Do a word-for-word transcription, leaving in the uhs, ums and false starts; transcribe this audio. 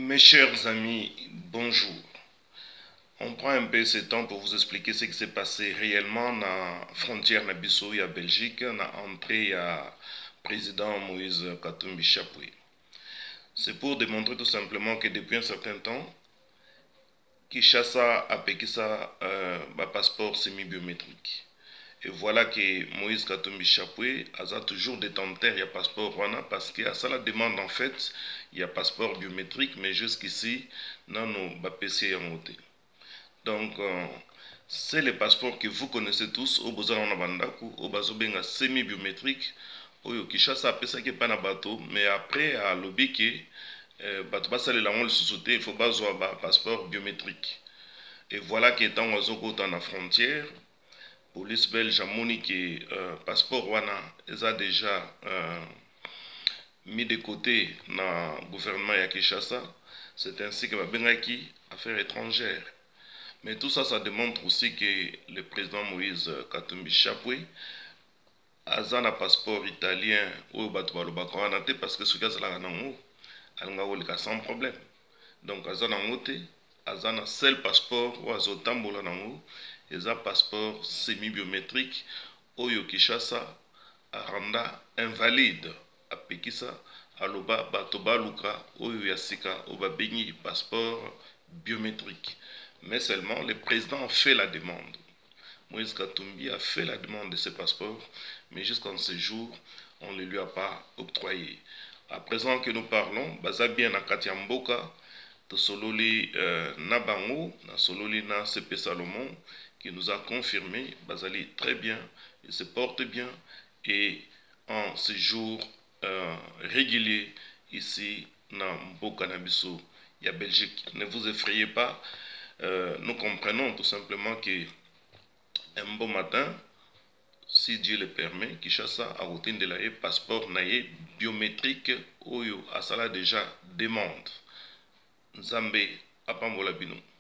Mes chers amis, bonjour. On prend un peu ce temps pour vous expliquer ce qui s'est passé réellement dans la frontière Nabiso et à Belgique, dans l'entrée à président Moïse Katumbi Chapwe. C'est pour démontrer tout simplement que depuis un certain temps, Kinshasa a payé ça euh, un passeport semi-biométrique. Et voilà que Moïse Katumbi Chapwe a toujours détenteur, il y a passeport Rwanda parce qu'à ça la demande en fait, il y a passeport biométrique, mais jusqu'ici, non, nos P C en moté. Donc, euh, c'est les passeports que vous connaissez tous, au Bozala Nabandaku, au Bazobenga semi-biométrique, au Kinshasa a pesé que pas na bateau, mais après à l'obiki, bateau basa le langon le sous-sauté, il faut bazoa un passeport biométrique. Et voilà qu'étant oiseau dans la frontière, police belge a moni que euh, passeport wana ils a déjà euh, mis de côté dans le gouvernement ya Kinshasa. C'est ainsi que Babengaki affaires étrangères. Mais tout ça, ça démontre aussi que le président Moïse Katumbi Chapwe a un passeport italien ou parce que ce gars là sans problème. Donc, il a un seul passeport ou un passeport semi-biométrique au Kinshasa a renda invalide à Pekisa aloba batoba luka oyo yasika obabengi passeport biométrique. Mais seulement le président a fait la demande. Moïse Katumbi a fait la demande de ce passeport, mais jusqu'en ce jour, on ne lui a pas octroyé. À présent que nous parlons, baza bien na Katiamboka, de Sololi euh, Nabango, na Sololi na C P Salomon, qui nous a confirmé, Bazali très bien, il se porte bien, et en séjour euh, régulier ici dans Mboka Nabiso, il y a Belgique. Ne vous effrayez pas. Euh, nous comprenons tout simplement que un bon matin, si Dieu le permet, Kinshasa a routine de la passeport naïe biométrique Oyo Asala déjà demande. Nzambe apambola bino.